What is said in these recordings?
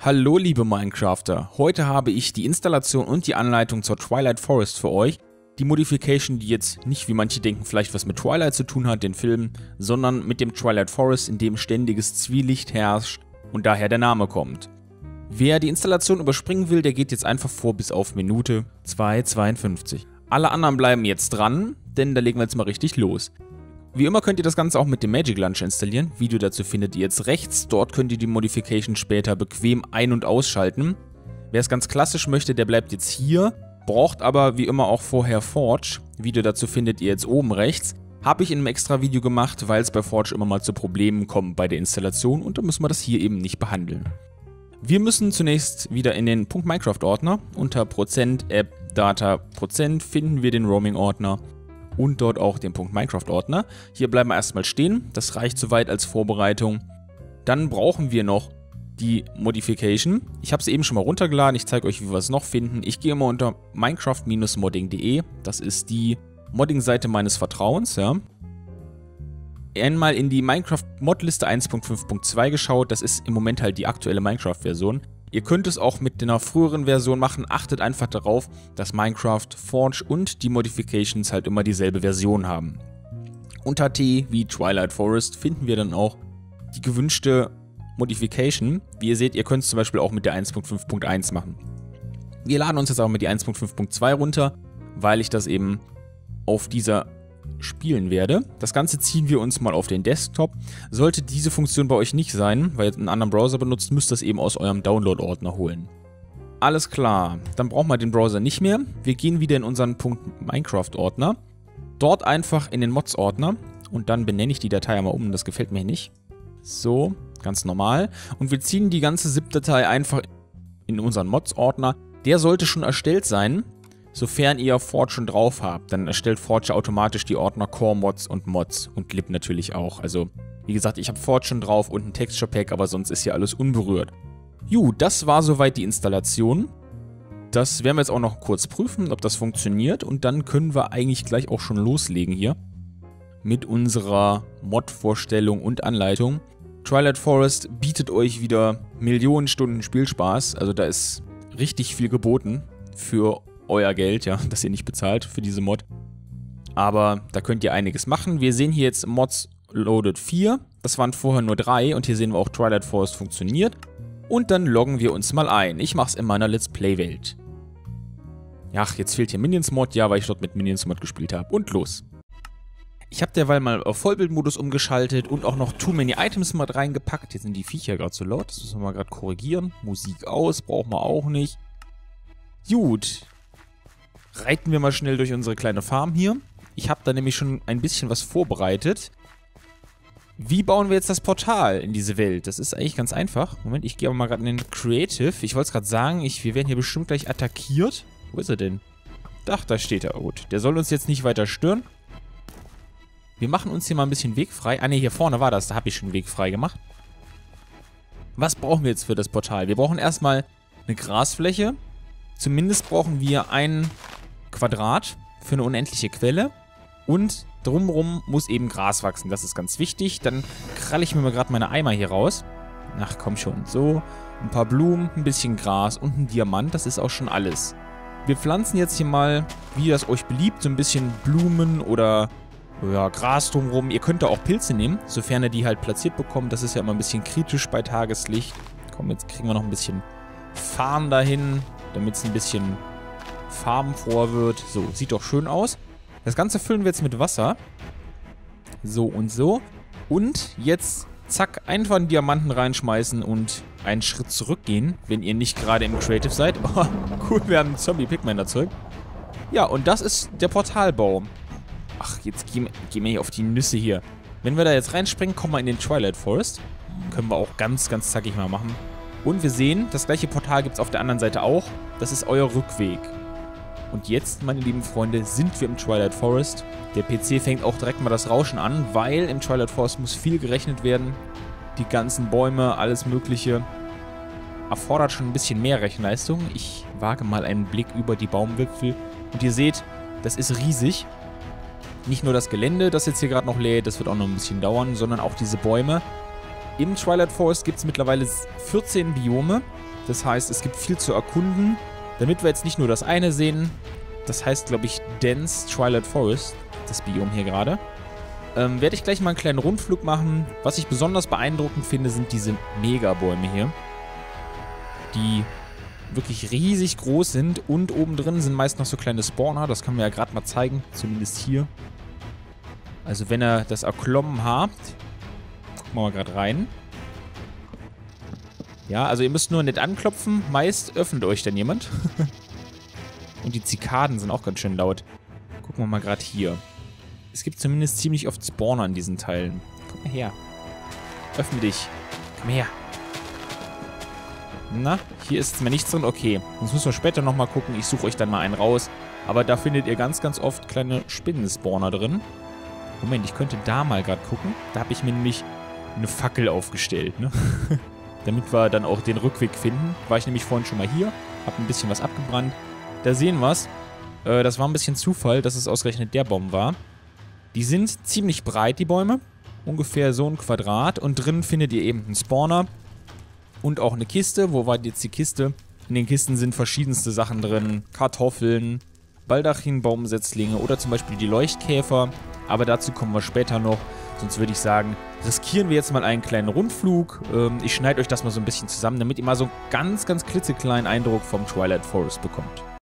Hallo liebe Minecrafter, heute habe ich die Installation und die Anleitung zur Twilight Forest für euch. Die Modification, die jetzt nicht, wie manche denken, vielleicht was mit Twilight zu tun hat, den Film, sondern mit dem Twilight Forest, in dem ständiges Zwielicht herrscht und daher der Name kommt. Wer die Installation überspringen will, der geht jetzt einfach vor bis auf Minute 2:52. Alle anderen bleiben jetzt dran, denn da legen wir jetzt mal richtig los. Wie immer könnt ihr das Ganze auch mit dem Magic Launcher installieren. Video dazu findet ihr jetzt rechts. Dort könnt ihr die Modification später bequem ein- und ausschalten. Wer es ganz klassisch möchte, der bleibt jetzt hier. Braucht aber wie immer auch vorher Forge. Video dazu findet ihr jetzt oben rechts. Habe ich in einem extra Video gemacht, weil es bei Forge immer mal zu Problemen kommt bei der Installation und da müssen wir das hier eben nicht behandeln. Wir müssen zunächst wieder in den .minecraft-Ordner. Unter %, App, Data, % finden wir den Roaming-Ordner. Und dort auch den .minecraft-Ordner. Hier bleiben wir erstmal stehen, das reicht soweit als Vorbereitung. Dann brauchen wir noch die Modification. Ich habe sie eben schon mal runtergeladen, ich zeige euch, wie wir es noch finden. Ich gehe mal unter minecraft-modding.de, das ist die Modding-Seite meines Vertrauens. Ja. Einmal in die Minecraft-Mod-Liste 1.5.2 geschaut, das ist im Moment halt die aktuelle Minecraft-Version. Ihr könnt es auch mit einer früheren Version machen, achtet einfach darauf, dass Minecraft, Forge und die Modifications halt immer dieselbe Version haben. Unter T wie Twilight Forest finden wir dann auch die gewünschte Modification. Wie ihr seht, ihr könnt es zum Beispiel auch mit der 1.5.1 machen. Wir laden uns jetzt auch mit die 1.5.2 runter, weil ich das eben auf dieser spielen werde. Das Ganze ziehen wir uns mal auf den Desktop. Sollte diese Funktion bei euch nicht sein, weil ihr einen anderen Browser benutzt, müsst ihr das eben aus eurem Download-Ordner holen. Alles klar, dann brauchen wir den Browser nicht mehr. Wir gehen wieder in unseren .minecraft-Ordner. Dort einfach in den Mods-Ordner und dann benenne ich die Datei einmal um, das gefällt mir nicht. So, ganz normal. Und wir ziehen die ganze ZIP-Datei einfach in unseren Mods-Ordner. Der sollte schon erstellt sein. Sofern ihr Forge schon drauf habt, dann erstellt Forge automatisch die Ordner Core Mods und Glib natürlich auch. Also, wie gesagt, ich habe Forge schon drauf und ein Texture Pack, aber sonst ist hier alles unberührt. Das war soweit die Installation. Das werden wir jetzt auch noch kurz prüfen, ob das funktioniert. Und dann können wir eigentlich gleich auch schon loslegen hier mit unserer Mod-Vorstellung und Anleitung. Twilight Forest bietet euch wieder Millionen Stunden Spielspaß. Also da ist richtig viel geboten für euer Geld, ja, das ihr nicht bezahlt für diese Mod. Aber da könnt ihr einiges machen. Wir sehen hier jetzt Mods Loaded 4. Das waren vorher nur 3 und hier sehen wir auch Twilight Forest funktioniert. Und dann loggen wir uns mal ein. Ich mache es in meiner Let's Play-Welt. Ja, jetzt fehlt hier Minions Mod, ja, weil ich dort mit Minions Mod gespielt habe. Und los. Ich habe derweil mal auf Vollbildmodus umgeschaltet und auch noch Too Many Items Mod reingepackt. Hier sind die Viecher gerade zu laut, das müssen wir mal gerade korrigieren. Musik aus, brauchen wir auch nicht. Gut. Reiten wir mal schnell durch unsere kleine Farm hier. Ich habe da nämlich schon ein bisschen was vorbereitet. Wie bauen wir jetzt das Portal in diese Welt? Das ist eigentlich ganz einfach. Moment, ich gehe aber mal gerade in den Creative. Ich wollte es gerade sagen, wir werden hier bestimmt gleich attackiert. Wo ist er denn? Ach, da steht er. Gut, der soll uns jetzt nicht weiter stören. Wir machen uns hier mal ein bisschen Weg frei. Ah ne, hier vorne war das. Da habe ich schon Weg frei gemacht. Was brauchen wir jetzt für das Portal? Wir brauchen erstmal eine Grasfläche. Zumindest brauchen wir ein Quadrat für eine unendliche Quelle und drumherum muss eben Gras wachsen, das ist ganz wichtig. Dann kralle ich mir mal gerade meine Eimer hier raus. Ach komm schon, so, ein paar Blumen, ein bisschen Gras und ein Diamant, das ist auch schon alles. Wir pflanzen jetzt hier mal, wie das euch beliebt, so ein bisschen Blumen oder ja, Gras drumherum. Ihr könnt da auch Pilze nehmen, sofern ihr die halt platziert bekommt, das ist ja immer ein bisschen kritisch bei Tageslicht. Komm, jetzt kriegen wir noch ein bisschen Farn dahin, damit es ein bisschen farbenfroher wird. So, sieht doch schön aus. Das Ganze füllen wir jetzt mit Wasser. So und so. Und jetzt, zack, einfach einen Diamanten reinschmeißen und einen Schritt zurückgehen, wenn ihr nicht gerade im Creative seid. Oh, cool, wir haben einen Zombie-Pigman da zurück. Ja, und das ist der Portalbau. Ach, jetzt gehen wir hier auf die Nüsse hier. Wenn wir da jetzt reinspringen, kommen wir in den Twilight Forest. Können wir auch ganz, ganz zackig mal machen. Und wir sehen, das gleiche Portal gibt es auf der anderen Seite auch. Das ist euer Rückweg. Und jetzt, meine lieben Freunde, sind wir im Twilight Forest. Der PC fängt auch direkt mal das Rauschen an, weil im Twilight Forest muss viel gerechnet werden. Die ganzen Bäume, alles Mögliche. Erfordert schon ein bisschen mehr Rechenleistung. Ich wage mal einen Blick über die Baumwipfel. Und ihr seht, das ist riesig. Nicht nur das Gelände, das jetzt hier gerade noch lädt, das wird auch noch ein bisschen dauern, sondern auch diese Bäume. Im Twilight Forest gibt es mittlerweile 14 Biome. Das heißt, es gibt viel zu erkunden. Damit wir jetzt nicht nur das eine sehen, das heißt, glaube ich, Dense Twilight Forest, das Biom hier gerade, werde ich gleich mal einen kleinen Rundflug machen. Was ich besonders beeindruckend finde, sind diese Megabäume hier, die wirklich riesig groß sind und oben drin sind meist noch so kleine Spawner. Das kann man ja gerade mal zeigen, zumindest hier. Also wenn ihr das erklommen habt, gucken wir mal gerade rein. Ja, also ihr müsst nur nicht anklopfen, meist öffnet euch dann jemand. Und die Zikaden sind auch ganz schön laut. Gucken wir mal gerade hier. Es gibt zumindest ziemlich oft Spawner in diesen Teilen. Komm mal her. Öffne dich. Komm her. Na, hier ist mir nichts drin. Okay, sonst müssen wir später nochmal gucken. Ich suche euch dann mal einen raus. Aber da findet ihr ganz, ganz oft kleine Spinnenspawner drin. Moment, ich könnte da mal gerade gucken. Da habe ich mir nämlich eine Fackel aufgestellt, ne? Damit wir dann auch den Rückweg finden. War ich nämlich vorhin schon mal hier. Habe ein bisschen was abgebrannt. Da sehen wir es. Das war ein bisschen Zufall, dass es ausgerechnet der Baum war. Die sind ziemlich breit, die Bäume. Ungefähr so ein Quadrat. Und drin findet ihr eben einen Spawner. Und auch eine Kiste. Wo war jetzt die Kiste? In den Kisten sind verschiedenste Sachen drin. Kartoffeln, Baldachinbaumsetzlinge oder zum Beispiel die Leuchtkäfer. Aber dazu kommen wir später noch. Sonst würde ich sagen, riskieren wir jetzt mal einen kleinen Rundflug. Ich schneide euch das mal so ein bisschen zusammen, damit ihr mal so einen ganz, ganz klitzekleinen Eindruck vom Twilight Forest bekommt.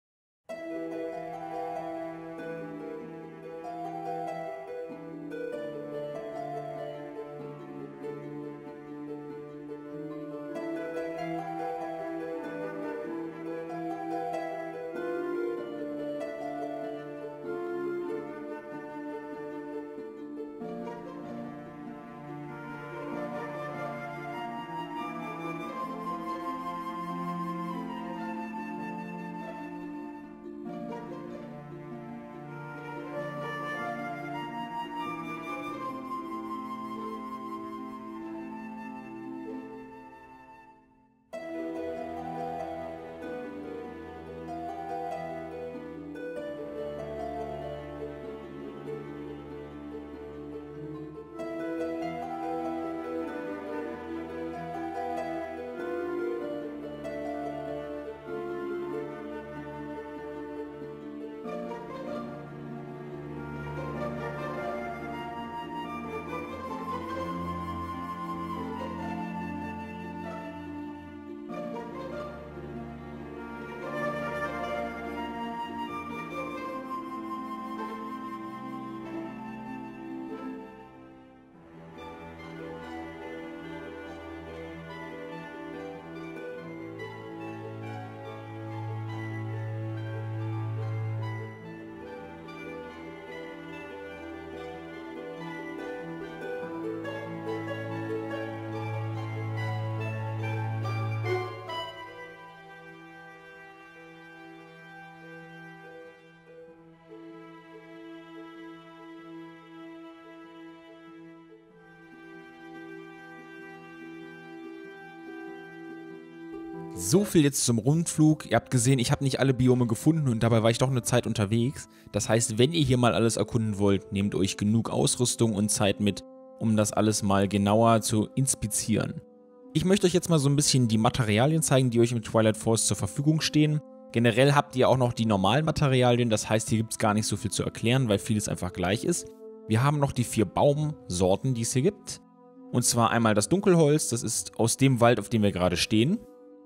So viel jetzt zum Rundflug. Ihr habt gesehen, ich habe nicht alle Biome gefunden und dabei war ich doch eine Zeit unterwegs. Das heißt, wenn ihr hier mal alles erkunden wollt, nehmt euch genug Ausrüstung und Zeit mit, um das alles mal genauer zu inspizieren. Ich möchte euch jetzt mal so ein bisschen die Materialien zeigen, die euch im Twilight Forest zur Verfügung stehen. Generell habt ihr auch noch die normalen Materialien, das heißt, hier gibt es gar nicht so viel zu erklären, weil vieles einfach gleich ist. Wir haben noch die 4 Baumsorten, die es hier gibt. Und zwar einmal das Dunkelholz, das ist aus dem Wald, auf dem wir gerade stehen.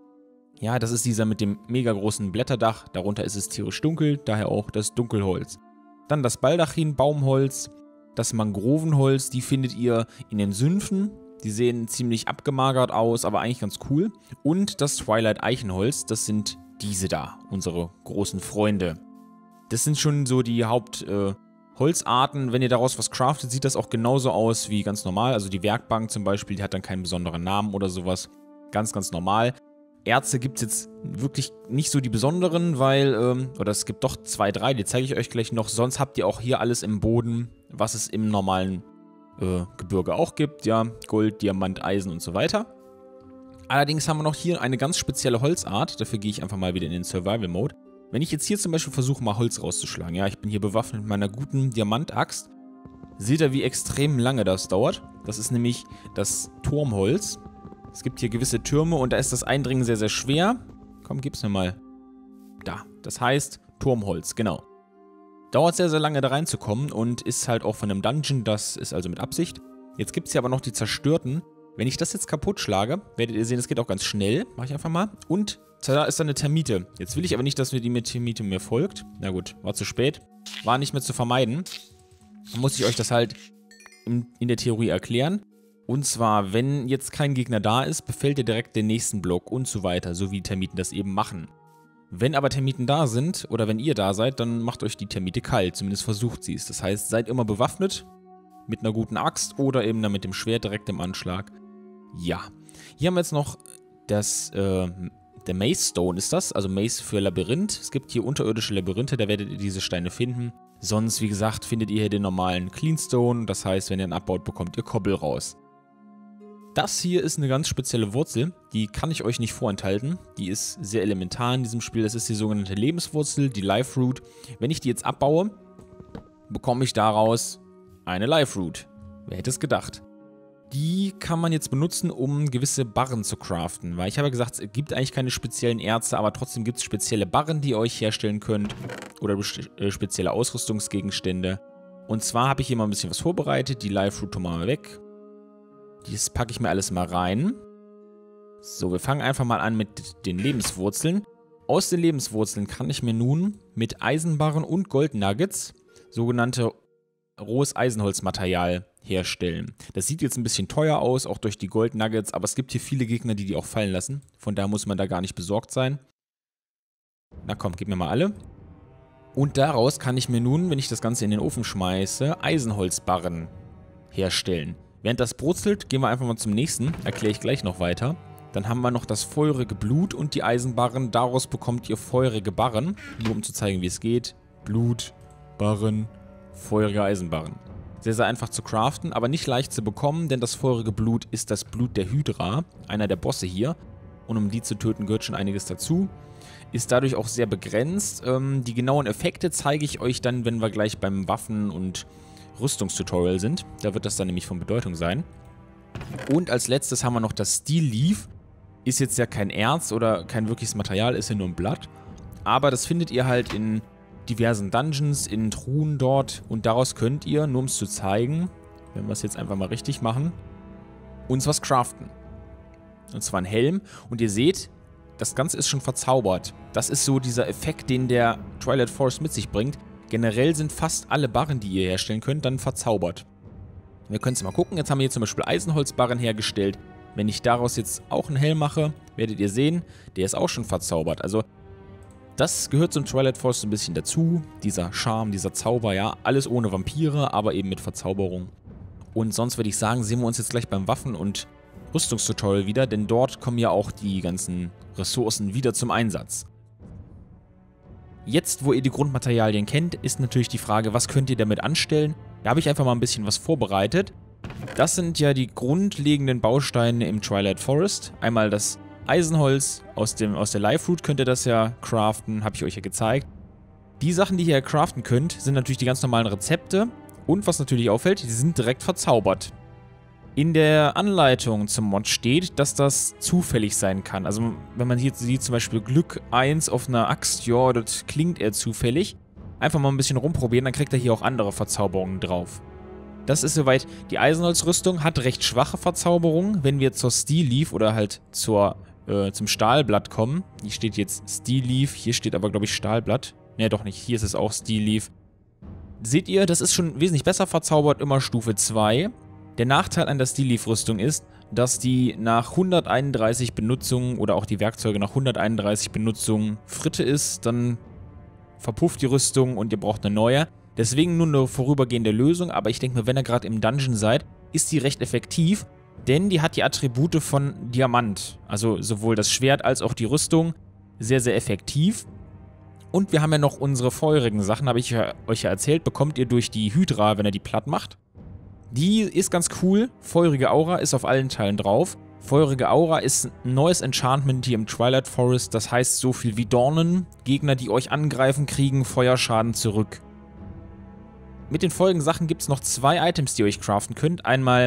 Ja, das ist dieser mit dem mega großen Blätterdach, darunter ist es tierisch dunkel, daher auch das Dunkelholz. Dann das Baldachin-Baumholz, das Mangrovenholz, die findet ihr in den Sümpfen. Die sehen ziemlich abgemagert aus, aber eigentlich ganz cool. Und das Twilight-Eichenholz, das sind diese da, unsere großen Freunde. Das sind schon so die Hauptholzarten. Wenn ihr daraus was craftet, sieht das auch genauso aus wie ganz normal. Also die Werkbank zum Beispiel, die hat dann keinen besonderen Namen oder sowas. Ganz, ganz normal. Erze gibt es jetzt wirklich nicht so die besonderen, weil, oder es gibt doch 2, 3, die zeige ich euch gleich noch. Sonst habt ihr auch hier alles im Boden, was es im normalen Gebirge auch gibt. Ja, Gold, Diamant, Eisen und so weiter. Allerdings haben wir noch hier eine ganz spezielle Holzart. Dafür gehe ich einfach mal wieder in den Survival-Mode. Wenn ich jetzt hier zum Beispiel versuche, mal Holz rauszuschlagen. Ja, ich bin hier bewaffnet mit meiner guten Diamantaxt. Seht ihr, wie extrem lange das dauert? Das ist nämlich das Turmholz. Es gibt hier gewisse Türme und da ist das Eindringen sehr, sehr schwer. Komm, gib's mir mal. Da, das heißt Turmholz, genau. Dauert sehr, sehr lange da reinzukommen und ist halt auch von einem Dungeon, das ist also mit Absicht. Jetzt gibt es hier aber noch die Zerstörten. Wenn ich das jetzt kaputt schlage, werdet ihr sehen, das geht auch ganz schnell. Mache ich einfach mal. Und da ist dann eine Termite. Jetzt will ich aber nicht, dass mir die mit Termite mir folgt. Na gut, war zu spät. War nicht mehr zu vermeiden. Dann muss ich euch das halt in der Theorie erklären. Und zwar, wenn jetzt kein Gegner da ist, befällt ihr direkt den nächsten Block und so weiter, so wie Termiten das eben machen. Wenn aber Termiten da sind, oder wenn ihr da seid, dann macht euch die Termite kalt, zumindest versucht sie es. Das heißt, seid immer bewaffnet, mit einer guten Axt oder eben dann mit dem Schwert direkt im Anschlag. Ja, hier haben wir jetzt noch der Maze Stone ist das, also Maze für Labyrinth. Es gibt hier unterirdische Labyrinthe, da werdet ihr diese Steine finden. Sonst, wie gesagt, findet ihr hier den normalen Cleanstone, das heißt, wenn ihr ihn abbaut, bekommt ihr Kobbel raus. Das hier ist eine ganz spezielle Wurzel, die kann ich euch nicht vorenthalten. Die ist sehr elementar in diesem Spiel. Das ist die sogenannte Lebenswurzel, die Life Root. Wenn ich die jetzt abbaue, bekomme ich daraus eine Life Root. Wer hätte es gedacht? Die kann man jetzt benutzen, um gewisse Barren zu craften. Weil ich habe gesagt, es gibt eigentlich keine speziellen Erze, aber trotzdem gibt es spezielle Barren, die ihr euch herstellen könnt. Oder spezielle Ausrüstungsgegenstände. Und zwar habe ich hier mal ein bisschen was vorbereitet. Die Life Root mal weg. Das packe ich mir alles mal rein. So, wir fangen einfach mal an mit den Lebenswurzeln. Aus den Lebenswurzeln kann ich mir nun mit Eisenbarren und Goldnuggets sogenannte rohes Eisenholzmaterial herstellen. Das sieht jetzt ein bisschen teuer aus, auch durch die Goldnuggets, aber es gibt hier viele Gegner, die auch fallen lassen. Von daher muss man da gar nicht besorgt sein. Na komm, gib mir mal alle. Und daraus kann ich mir nun, wenn ich das Ganze in den Ofen schmeiße, Eisenholzbarren herstellen. Während das brutzelt, gehen wir einfach mal zum nächsten. Erkläre ich gleich noch weiter. Dann haben wir noch das feurige Blut und die Eisenbarren. Daraus bekommt ihr feurige Barren. Nur um zu zeigen, wie es geht. Blut, Barren, feurige Eisenbarren. Sehr, sehr einfach zu craften, aber nicht leicht zu bekommen, denn das feurige Blut ist das Blut der Hydra, einer der Bosse hier. Und um die zu töten, gehört schon einiges dazu. Ist dadurch auch sehr begrenzt. Die genauen Effekte zeige ich euch dann, wenn wir gleich beim Waffen- und Rüstungstutorial sind. Da wird das dann nämlich von Bedeutung sein. Und als letztes haben wir noch das Steel Leaf. Ist jetzt ja kein Erz oder kein wirkliches Material, ist ja nur ein Blatt. Aber das findet ihr halt in diversen Dungeons, in Truhen dort. Und daraus könnt ihr, nur um es zu zeigen, wenn wir es jetzt einfach mal richtig machen, uns was craften. Und zwar ein Helm. Und ihr seht, das Ganze ist schon verzaubert. Das ist so dieser Effekt, den der Twilight Forest mit sich bringt. Generell sind fast alle Barren, die ihr herstellen könnt, dann verzaubert. Wir können es mal gucken. Jetzt haben wir hier zum Beispiel Eisenholzbarren hergestellt. Wenn ich daraus jetzt auch einen Helm mache, werdet ihr sehen, der ist auch schon verzaubert. Also das gehört zum Twilight Forest ein bisschen dazu. Dieser Charme, dieser Zauber, ja. Alles ohne Vampire, aber eben mit Verzauberung. Und sonst würde ich sagen, sehen wir uns jetzt gleich beim Waffen- und Rüstungstutorial wieder, denn dort kommen ja auch die ganzen Ressourcen wieder zum Einsatz. Jetzt, wo ihr die Grundmaterialien kennt, ist natürlich die Frage, was könnt ihr damit anstellen? Da habe ich einfach mal ein bisschen was vorbereitet. Das sind ja die grundlegenden Bausteine im Twilight Forest. Einmal das Eisenholz, aus der Life Root könnt ihr das ja craften, habe ich euch ja gezeigt. Die Sachen, die ihr craften könnt, sind natürlich die ganz normalen Rezepte. Und was natürlich auffällt, die sind direkt verzaubert. In der Anleitung zum Mod steht, dass das zufällig sein kann. Also wenn man hier sieht, zum Beispiel Glück 1 auf einer Axt, ja, das klingt eher zufällig. Einfach mal ein bisschen rumprobieren, dann kriegt er hier auch andere Verzauberungen drauf. Das ist soweit. Die Eisenholzrüstung hat recht schwache Verzauberungen. Wenn wir zur Steel Leaf oder halt zum Stahlblatt kommen, hier steht jetzt Steel Leaf, hier steht aber glaube ich Stahlblatt. Ne, doch nicht, hier ist es auch Steel Leaf. Seht ihr, das ist schon wesentlich besser verzaubert, immer Stufe 2. Der Nachteil an der Steel Leaf Rüstung ist, dass die nach 131 Benutzungen oder auch die Werkzeuge nach 131 Benutzungen Fritte ist, dann verpufft die Rüstung und ihr braucht eine neue. Deswegen nur eine vorübergehende Lösung, aber ich denke mir, wenn ihr gerade im Dungeon seid, ist die recht effektiv, denn die hat die Attribute von Diamant. Also sowohl das Schwert als auch die Rüstung sehr, sehr effektiv. Und wir haben ja noch unsere feurigen Sachen, habe ich euch ja erzählt, bekommt ihr durch die Hydra, wenn ihr die platt macht. Die ist ganz cool. Feurige Aura ist auf allen Teilen drauf. Feurige Aura ist ein neues Enchantment hier im Twilight Forest. Das heißt so viel wie Dornen. Gegner, die euch angreifen, kriegen Feuerschaden zurück. Mit den folgenden Sachen gibt es noch 2 Items, die ihr euch craften könnt. Einmal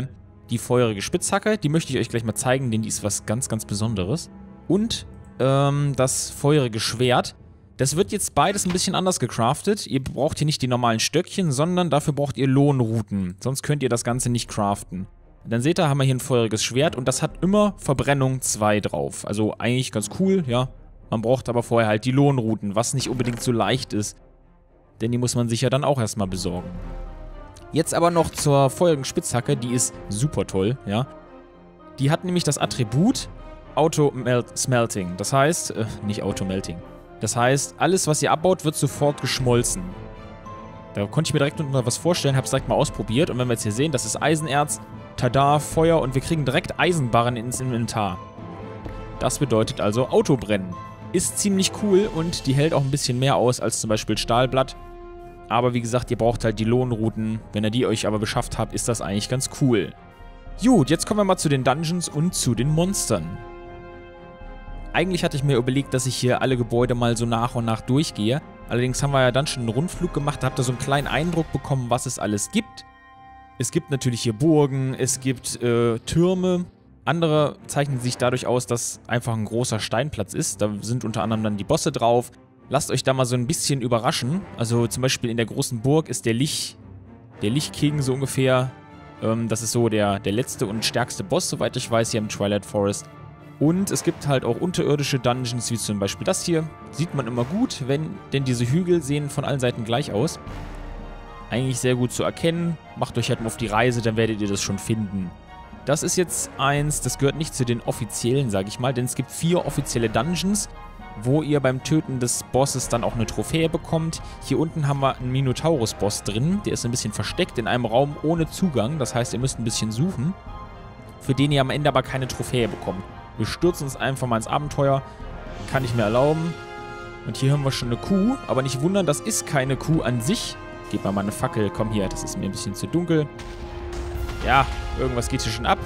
die feurige Spitzhacke. Die möchte ich euch gleich mal zeigen, denn die ist was ganz, ganz Besonderes. Und das feurige Schwert. Das wird jetzt beides ein bisschen anders gecraftet. Ihr braucht hier nicht die normalen Stöckchen, sondern dafür braucht ihr Lohnruten. Sonst könnt ihr das Ganze nicht craften. Dann seht ihr, haben wir hier ein feuriges Schwert und das hat immer Verbrennung 2 drauf. Also eigentlich ganz cool, ja. Man braucht aber vorher halt die Lohnruten, was nicht unbedingt so leicht ist. Denn die muss man sich ja dann auch erstmal besorgen. Jetzt aber noch zur feurigen Spitzhacke, die ist super toll, ja. Die hat nämlich das Attribut Auto-Smelting. Das heißt, nicht Auto-Melting. Das heißt, alles, was ihr abbaut, wird sofort geschmolzen. Da konnte ich mir direkt noch was vorstellen, habe es direkt mal ausprobiert. Und wenn wir jetzt hier sehen, das ist Eisenerz, tada, Feuer und wir kriegen direkt Eisenbarren ins Inventar. Das bedeutet also Autobrennen. Ist ziemlich cool und die hält auch ein bisschen mehr aus als zum Beispiel Stahlblatt. Aber wie gesagt, ihr braucht halt die Lohnruten. Wenn ihr die euch aber beschafft habt, ist das eigentlich ganz cool. Gut, jetzt kommen wir mal zu den Dungeons und zu den Monstern. Eigentlich hatte ich mir überlegt, dass ich hier alle Gebäude mal so nach und nach durchgehe. Allerdings haben wir ja dann schon einen Rundflug gemacht, da habt ihr so einen kleinen Eindruck bekommen, was es alles gibt. Es gibt natürlich hier Burgen, es gibt Türme. Andere zeichnen sich dadurch aus, dass einfach ein großer Steinplatz ist. Da sind unter anderem dann die Bosse drauf. Lasst euch da mal so ein bisschen überraschen. Also zum Beispiel in der großen Burg ist der Lich-King so ungefähr. Das ist so der letzte und stärkste Boss, soweit ich weiß, hier im Twilight Forest. Und es gibt halt auch unterirdische Dungeons, wie zum Beispiel das hier. Sieht man immer gut, denn diese Hügel sehen von allen Seiten gleich aus. Eigentlich sehr gut zu erkennen. Macht euch halt mal auf die Reise, dann werdet ihr das schon finden. Das ist jetzt eins, das gehört nicht zu den offiziellen, sage ich mal, denn es gibt 4 offizielle Dungeons, wo ihr beim Töten des Bosses dann auch eine Trophäe bekommt. Hier unten haben wir einen Minotaurus-Boss drin, der ist ein bisschen versteckt in einem Raum ohne Zugang, das heißt, ihr müsst ein bisschen suchen, für den ihr am Ende aber keine Trophäe bekommt. Wir stürzen uns einfach mal ins Abenteuer, kann ich mir erlauben. Und hier haben wir schon eine Kuh, aber nicht wundern, das ist keine Kuh an sich. Gebt mal eine Fackel, komm hier, das ist mir ein bisschen zu dunkel. Ja, irgendwas geht hier schon ab.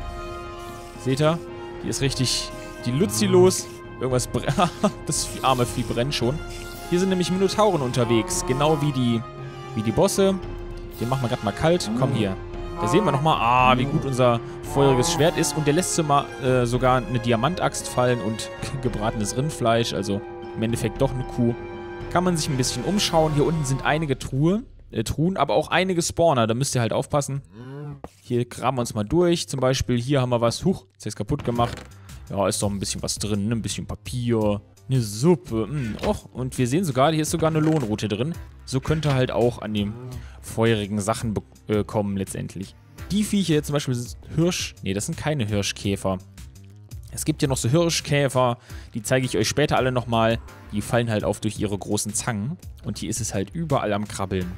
Seht ihr? Hier ist richtig die Luzi los. Irgendwas brennt. Das arme Vieh brennt schon. Hier sind nämlich Minotauren unterwegs. Genau wie die Bosse. Den machen wir gerade mal kalt. Komm hier. Da sehen wir nochmal, wie gut unser feuriges Schwert ist. Und der lässt sogar eine Diamantaxt fallen und gebratenes Rindfleisch. Also im Endeffekt doch eine Kuh. Kann man sich ein bisschen umschauen. Hier unten sind einige Truhen, aber auch einige Spawner. Da müsst ihr halt aufpassen. Hier graben wir uns mal durch. Zum Beispiel hier haben wir was. Huch, jetzt ist kaputt gemacht. Ja, ist doch ein bisschen was drin. Ein bisschen Papier, eine Suppe. Och, und wir sehen sogar, hier ist sogar eine Lohnroute drin. So könnt ihr halt auch an die feurigen Sachen kommen letztendlich. Die Viecher hier zum Beispiel sind das sind keine Hirschkäfer. Es gibt ja noch so Hirschkäfer, die zeige ich euch später alle nochmal. Die fallen halt auf durch ihre großen Zangen. Und hier ist es halt überall am Krabbeln.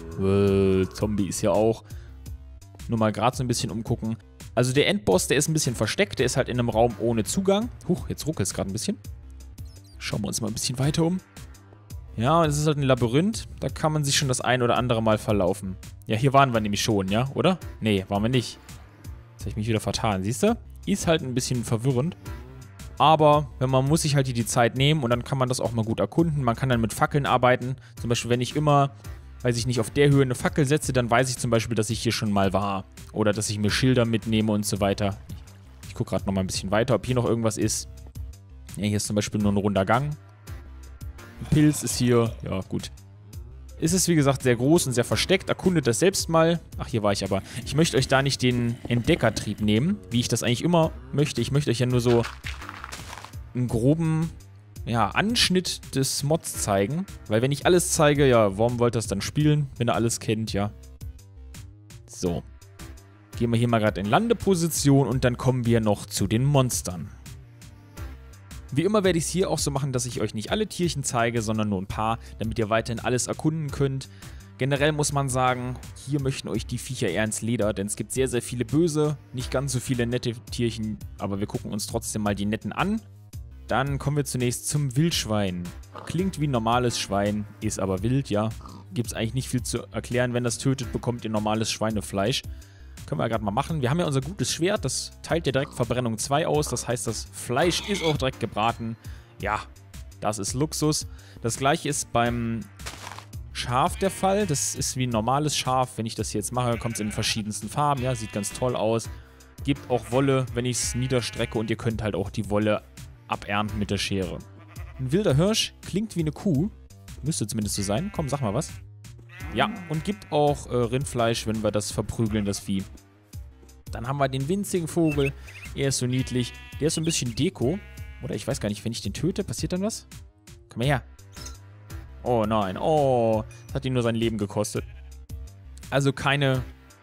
Zombie ist ja auch. Nur mal gerade so ein bisschen umgucken. Also der Endboss, der ist ein bisschen versteckt. Der ist halt in einem Raum ohne Zugang. Huch, jetzt ruckelt es gerade ein bisschen. Schauen wir uns mal ein bisschen weiter um. Ja, es ist halt ein Labyrinth. Da kann man sich schon das ein oder andere Mal verlaufen. Ja, hier waren wir nämlich schon, ja? Oder? Nee, waren wir nicht. Jetzt habe ich mich wieder vertan, siehst du? Ist halt ein bisschen verwirrend. Aber man muss sich halt hier die Zeit nehmen und dann kann man das auch mal gut erkunden. Man kann dann mit Fackeln arbeiten. Zum Beispiel, wenn ich immer, weiß ich nicht, auf der Höhe eine Fackel setze, dann weiß ich zum Beispiel, dass ich hier schon mal war. Oder dass ich mir Schilder mitnehme und so weiter. Ich gucke gerade noch mal ein bisschen weiter, ob hier noch irgendwas ist. Ja, hier ist zum Beispiel nur ein runder Gang. Ein Pilz ist hier. Ja, gut. Es ist, wie gesagt, sehr groß und sehr versteckt. Erkundet das selbst mal. Ach, hier war ich aber. Ich möchte euch da nicht den Entdeckertrieb nehmen, wie ich das eigentlich immer möchte. Ich möchte euch ja nur so einen groben, ja, Anschnitt des Mods zeigen. Weil wenn ich alles zeige, ja, warum wollt ihr das dann spielen, wenn ihr alles kennt, ja. So. Gehen wir hier mal gerade in Landeposition und dann kommen wir noch zu den Monstern. Wie immer werde ich es hier auch so machen, dass ich euch nicht alle Tierchen zeige, sondern nur ein paar, damit ihr weiterhin alles erkunden könnt. Generell muss man sagen, hier möchten euch die Viecher eher ins Leder, denn es gibt sehr, sehr viele böse, nicht ganz so viele nette Tierchen, aber wir gucken uns trotzdem mal die netten an. Dann kommen wir zunächst zum Wildschwein. Klingt wie ein normales Schwein, ist aber wild, ja. Gibt es eigentlich nicht viel zu erklären, wenn das tötet, bekommt ihr normales Schweinefleisch. Können wir ja gerade mal machen. Wir haben ja unser gutes Schwert, das teilt ja direkt Verbrennung 2 aus. Das heißt, das Fleisch ist auch direkt gebraten. Ja, das ist Luxus. Das gleiche ist beim Schaf der Fall. Das ist wie ein normales Schaf. Wenn ich das jetzt mache, kommt es in verschiedensten Farben. Ja, sieht ganz toll aus. Gibt auch Wolle, wenn ich es niederstrecke. Und ihr könnt halt auch die Wolle abernten mit der Schere. Ein wilder Hirsch klingt wie eine Kuh. Müsste zumindest so sein. Komm, sag mal was. Ja, und gibt auch Rindfleisch, wenn wir das verprügeln, das Vieh. Dann haben wir den winzigen Vogel. Er ist so niedlich. Der ist so ein bisschen Deko. Oder ich weiß gar nicht, wenn ich den töte, passiert dann was? Komm her. Oh nein. Oh, das hat ihn nur sein Leben gekostet. Also keine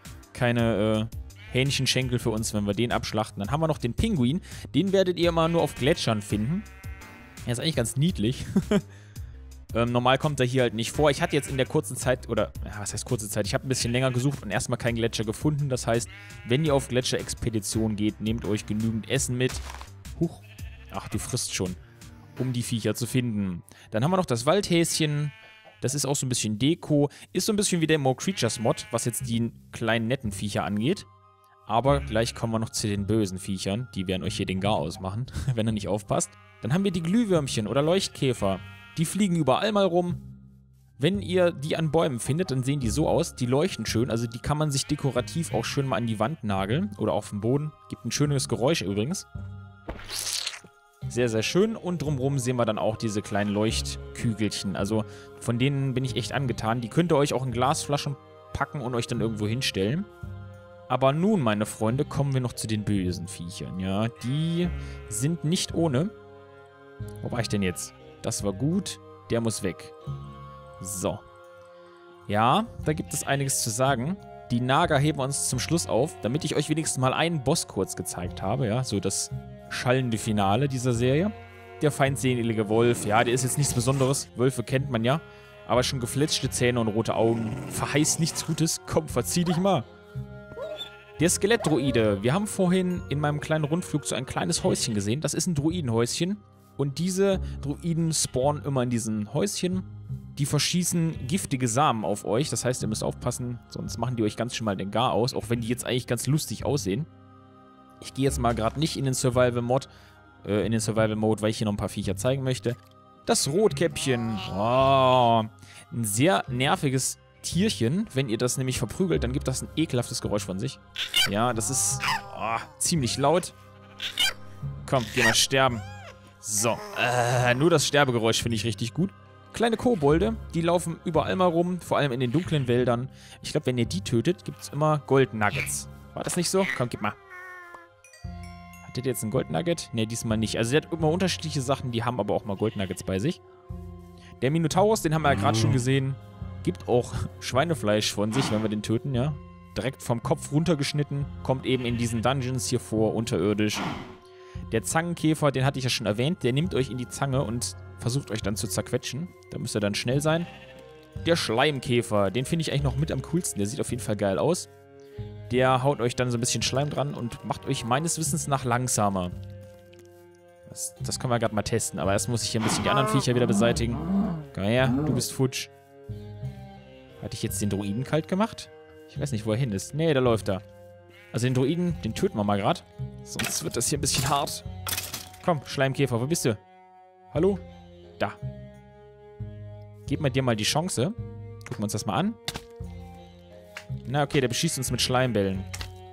Hähnchenschenkel für uns, wenn wir den abschlachten. Dann haben wir noch den Pinguin. Den werdet ihr immer nur auf Gletschern finden. Er ist eigentlich ganz niedlich. Normal kommt er hier halt nicht vor. Ich hatte jetzt in der kurzen Zeit, oder ja, was heißt kurze Zeit? Ich habe ein bisschen länger gesucht und erstmal keinen Gletscher gefunden. Das heißt, wenn ihr auf Gletscherexpedition geht, nehmt euch genügend Essen mit. Huch. Ach, du frisst schon. Um die Viecher zu finden. Dann haben wir noch das Waldhäschen. Das ist auch so ein bisschen Deko. Ist so ein bisschen wie der More Creatures Mod, was jetzt die kleinen netten Viecher angeht. Aber gleich kommen wir noch zu den bösen Viechern. Die werden euch hier den Gar ausmachen, wenn ihr nicht aufpasst. Dann haben wir die Glühwürmchen oder Leuchtkäfer. Die fliegen überall mal rum. Wenn ihr die an Bäumen findet, dann sehen die so aus. Die leuchten schön. Also die kann man sich dekorativ auch schön mal an die Wand nageln. Oder auf den Boden. Gibt ein schönes Geräusch übrigens. Sehr, sehr schön. Und drumherum sehen wir dann auch diese kleinen Leuchtkügelchen. Also von denen bin ich echt angetan. Die könnt ihr euch auch in Glasflaschen packen und euch dann irgendwo hinstellen. Aber nun, meine Freunde, kommen wir noch zu den bösen Viechern. Ja, die sind nicht ohne. Wo war ich denn jetzt? Das war gut. Der muss weg. So. Ja, da gibt es einiges zu sagen. Die Naga heben wir uns zum Schluss auf, damit ich euch wenigstens mal einen Boss kurz gezeigt habe. Ja, so das schallende Finale dieser Serie. Der feindselige Wolf. Ja, der ist jetzt nichts Besonderes. Wölfe kennt man ja. Aber schon gefletschte Zähne und rote Augen verheißt nichts Gutes. Komm, verzieh dich mal. Der Skelettdruide. Wir haben vorhin in meinem kleinen Rundflug so ein kleines Häuschen gesehen. Das ist ein Druidenhäuschen. Und diese Druiden spawnen immer in diesen Häuschen. Die verschießen giftige Samen auf euch. Das heißt, ihr müsst aufpassen, sonst machen die euch ganz schön mal den Gar aus. Auch wenn die jetzt eigentlich ganz lustig aussehen. Ich gehe jetzt mal gerade nicht in den Survival-Mode, weil ich hier noch ein paar Viecher zeigen möchte. Das Rotkäppchen. Oh, ein sehr nerviges Tierchen. Wenn ihr das nämlich verprügelt, dann gibt das ein ekelhaftes Geräusch von sich. Ja, das ist ziemlich laut. Komm, geh mal sterben. So, nur das Sterbegeräusch finde ich richtig gut. Kleine Kobolde, die laufen überall mal rum, vor allem in den dunklen Wäldern. Ich glaube, wenn ihr die tötet, gibt es immer Goldnuggets. War das nicht so? Komm, gib mal. Hattet ihr jetzt ein Goldnugget? Ne, diesmal nicht. Also, der hat immer unterschiedliche Sachen, die haben aber auch mal Goldnuggets bei sich. Der Minotaurus, den haben wir ja gerade schon gesehen. Gibt auch Schweinefleisch von sich, wenn wir den töten, ja. Direkt vom Kopf runtergeschnitten. Kommt eben in diesen Dungeons hier vor, unterirdisch. Der Zangenkäfer, den hatte ich ja schon erwähnt, der nimmt euch in die Zange und versucht euch dann zu zerquetschen. Da müsst ihr dann schnell sein. Der Schleimkäfer, den finde ich eigentlich noch mit am coolsten. Der sieht auf jeden Fall geil aus. Der haut euch dann so ein bisschen Schleim dran und macht euch meines Wissens nach langsamer. Das können wir gerade mal testen. Aber erst muss ich hier ein bisschen die anderen Viecher wieder beseitigen. Komm her, du bist futsch. Hatte ich jetzt den Druiden kalt gemacht? Ich weiß nicht, wo er hin ist. Nee, da läuft er. Also den Druiden, den töten wir mal gerade. Sonst wird das hier ein bisschen hart. Komm, Schleimkäfer, wo bist du? Hallo? Da. Gib mir dir mal die Chance. Gucken wir uns das mal an. Na, okay, der beschießt uns mit Schleimbällen.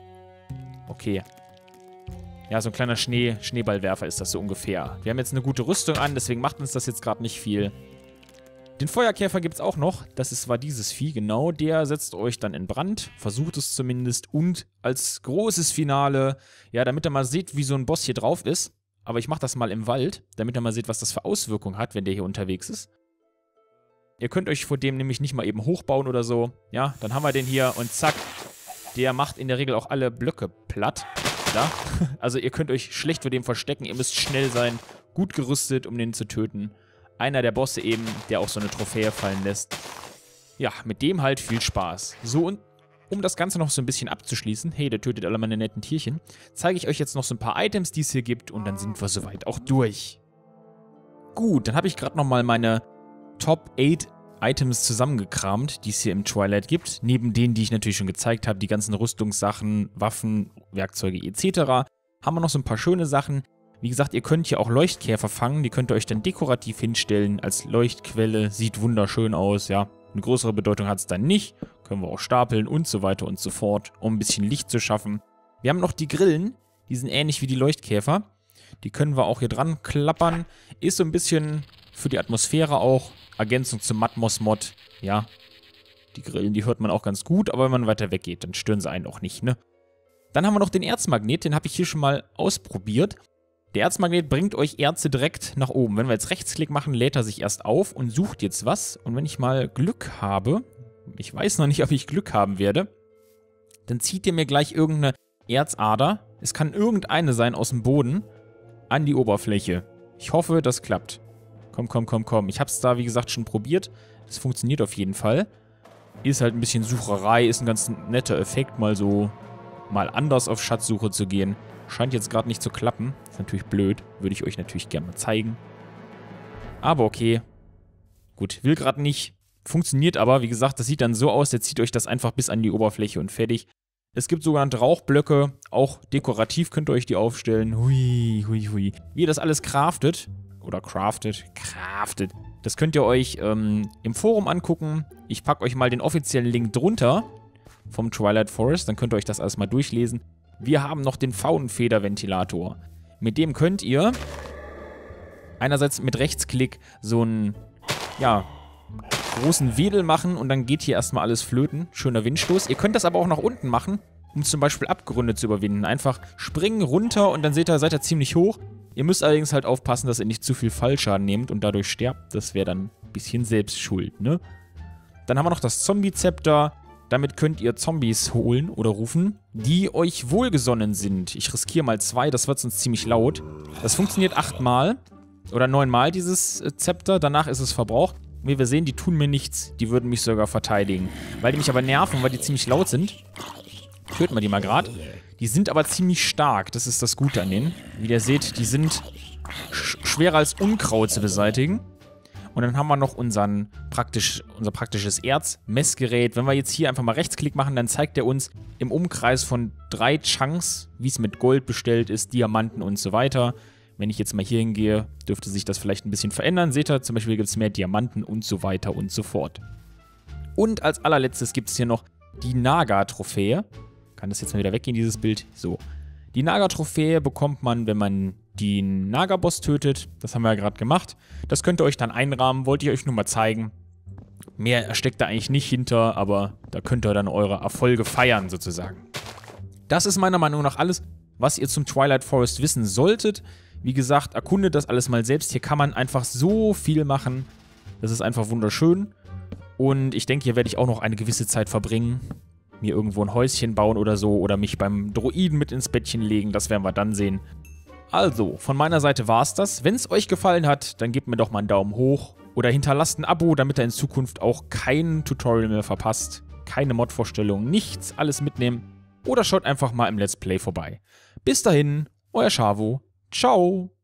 Okay. Ja, so ein kleiner Schneeballwerfer ist das so ungefähr. Wir haben jetzt eine gute Rüstung an, deswegen macht uns das jetzt gerade nicht viel. Den Feuerkäfer gibt es auch noch. Das war dieses Vieh, genau. Der setzt euch dann in Brand. Versucht es zumindest. Und als großes Finale, ja, damit ihr mal seht, wie so ein Boss hier drauf ist. Aber ich mache das mal im Wald, damit ihr mal seht, was das für Auswirkungen hat, wenn der hier unterwegs ist. Ihr könnt euch vor dem nämlich nicht mal eben hochbauen oder so. Ja, dann haben wir den hier und zack. Der macht in der Regel auch alle Blöcke platt. Da. Also ihr könnt euch schlecht vor dem verstecken. Ihr müsst schnell sein, gut gerüstet, um den zu töten. Einer der Bosse eben, der auch so eine Trophäe fallen lässt. Ja, mit dem halt viel Spaß. So, und um das Ganze noch so ein bisschen abzuschließen, hey, der tötet alle meine netten Tierchen, zeige ich euch jetzt noch so ein paar Items, die es hier gibt, und dann sind wir soweit auch durch. Gut, dann habe ich gerade nochmal meine Top 8 Items zusammengekramt, die es hier im Twilight gibt. Neben denen, die ich natürlich schon gezeigt habe, die ganzen Rüstungssachen, Waffen, Werkzeuge etc., haben wir noch so ein paar schöne Sachen. Wie gesagt, ihr könnt hier auch Leuchtkäfer fangen, die könnt ihr euch dann dekorativ hinstellen als Leuchtquelle, sieht wunderschön aus, ja. Eine größere Bedeutung hat es dann nicht. Können wir auch stapeln und so weiter und so fort, um ein bisschen Licht zu schaffen. Wir haben noch die Grillen, die sind ähnlich wie die Leuchtkäfer. Die können wir auch hier dran klappern. Ist so ein bisschen für die Atmosphäre auch. Ergänzung zum Matmos-Mod. Ja, die Grillen, die hört man auch ganz gut, aber wenn man weiter weggeht, dann stören sie einen auch nicht, ne? Dann haben wir noch den Erzmagnet, den habe ich hier schon mal ausprobiert. Der Erzmagnet bringt euch Erze direkt nach oben. Wenn wir jetzt Rechtsklick machen, lädt er sich erst auf und sucht jetzt was. Und wenn ich mal Glück habe, ich weiß noch nicht, ob ich Glück haben werde, dann zieht ihr mir gleich irgendeine Erzader, es kann irgendeine sein aus dem Boden, an die Oberfläche. Ich hoffe, das klappt. Komm, komm, komm, komm. Ich habe es da, wie gesagt, schon probiert. Das funktioniert auf jeden Fall. Ist halt ein bisschen Sucherei, ist ein ganz netter Effekt, mal anders auf Schatzsuche zu gehen. Scheint jetzt gerade nicht zu klappen. Ist natürlich blöd. Würde ich euch natürlich gerne mal zeigen. Aber okay. Gut, will gerade nicht. Funktioniert aber, wie gesagt, das sieht dann so aus, der zieht euch das einfach bis an die Oberfläche und fertig. Es gibt sogenannte Rauchblöcke, auch dekorativ könnt ihr euch die aufstellen. Hui, hui, hui. Wie ihr das alles craftet, das könnt ihr euch im Forum angucken. Ich packe euch mal den offiziellen Link drunter vom Twilight Forest, dann könnt ihr euch das alles mal durchlesen. Wir haben noch den Faunenfederventilator. Mit dem könnt ihr einerseits mit Rechtsklick so einen, ja, großen Wedel machen und dann geht hier erstmal alles flöten. Schöner Windstoß. Ihr könnt das aber auch nach unten machen, um zum Beispiel Abgründe zu überwinden. Einfach springen, runter und dann seid ihr ziemlich hoch. Ihr müsst allerdings halt aufpassen, dass ihr nicht zu viel Fallschaden nehmt und dadurch sterbt. Das wäre dann ein bisschen Selbstschuld, ne? Dann haben wir noch das Zombie-Zepter. Damit könnt ihr Zombies holen oder rufen, die euch wohlgesonnen sind. Ich riskiere mal 2, das wird sonst ziemlich laut. Das funktioniert 8-mal oder 9-mal, dieses Zepter. Danach ist es verbraucht. Wie wir sehen, die tun mir nichts. Die würden mich sogar verteidigen. Weil die mich aber nerven, weil die ziemlich laut sind. Töten wir die mal gerade. Die sind aber ziemlich stark. Das ist das Gute an denen. Wie ihr seht, die sind schwerer als Unkraut zu beseitigen. Und dann haben wir noch unser praktisches Erzmessgerät. Wenn wir jetzt hier einfach mal Rechtsklick machen, dann zeigt er uns im Umkreis von 3 Chunks, wie es mit Gold bestellt ist, Diamanten und so weiter. Wenn ich jetzt mal hier hingehe, dürfte sich das vielleicht ein bisschen verändern. Seht ihr, zum Beispiel gibt es mehr Diamanten und so weiter und so fort. Und als allerletztes gibt es hier noch die Naga-Trophäe. Kann das jetzt mal wieder weggehen, dieses Bild? So. Die Naga-Trophäe bekommt man, wenn man den Naga-Boss tötet. Das haben wir ja gerade gemacht. Das könnt ihr euch dann einrahmen. Wollte ich euch nur mal zeigen. Mehr steckt da eigentlich nicht hinter, aber da könnt ihr dann eure Erfolge feiern, sozusagen. Das ist meiner Meinung nach alles, was ihr zum Twilight Forest wissen solltet. Wie gesagt, erkundet das alles mal selbst. Hier kann man einfach so viel machen. Das ist einfach wunderschön. Und ich denke, hier werde ich auch noch eine gewisse Zeit verbringen. Mir irgendwo ein Häuschen bauen oder so. Oder mich beim Droiden mit ins Bettchen legen. Das werden wir dann sehen. Also, von meiner Seite war es das. Wenn es euch gefallen hat, dann gebt mir doch mal einen Daumen hoch. Oder hinterlasst ein Abo, damit ihr in Zukunft auch kein Tutorial mehr verpasst. Keine Mod-Vorstellung, nichts, alles mitnehmen. Oder schaut einfach mal im Let's Play vorbei. Bis dahin, euer Chavo. Ciao!